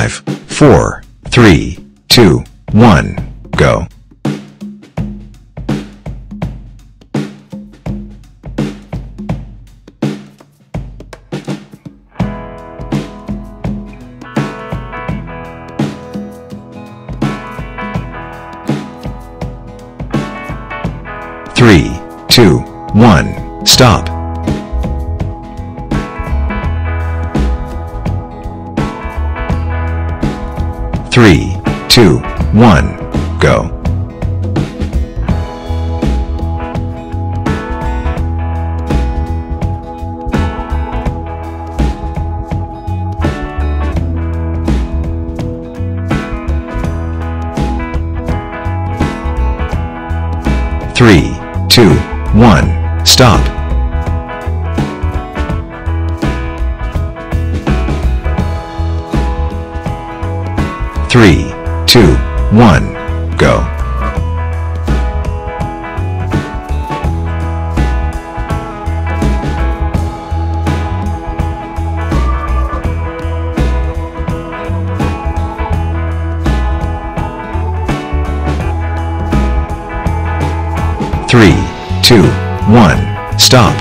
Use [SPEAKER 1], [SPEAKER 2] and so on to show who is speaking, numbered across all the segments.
[SPEAKER 1] 5, 4, 3, 2, 1, go. 3, 2, 1, stop. 3, 2, 1, go. 3, 2, 1, stop. 3, 2, 1, go. 3, 2, 1, stop.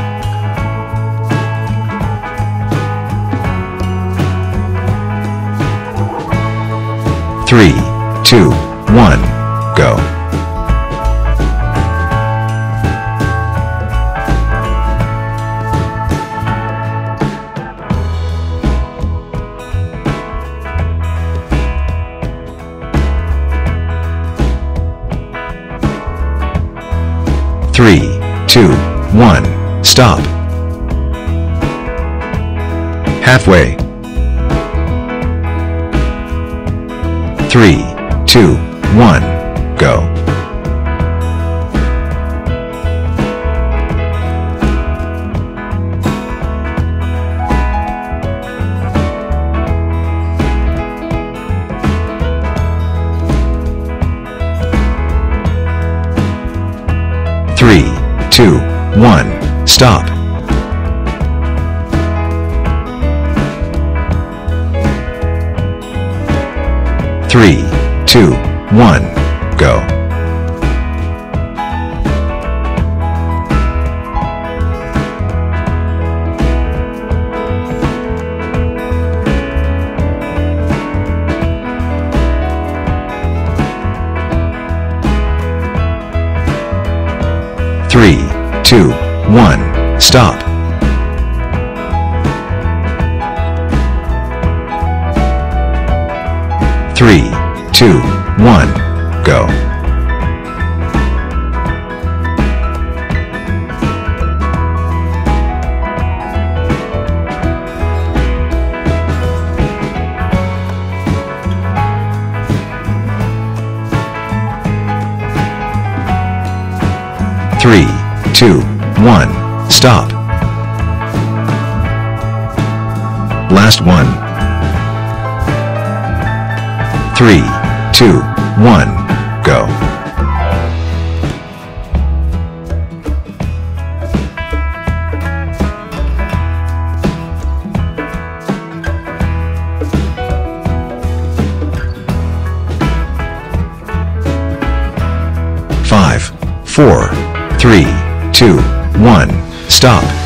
[SPEAKER 1] 3, 2, 1, go. 3, 2, 1, stop. Halfway. 3, 2, 1, go. 3, 2, 1, stop. 3, 2, 1, go. 3, 2, 1, stop. 3, 2, 1, go. 3, 2, 1, stop. Last one. 3, 2, 1, go. 5, 4, 3, 2, 1, stop.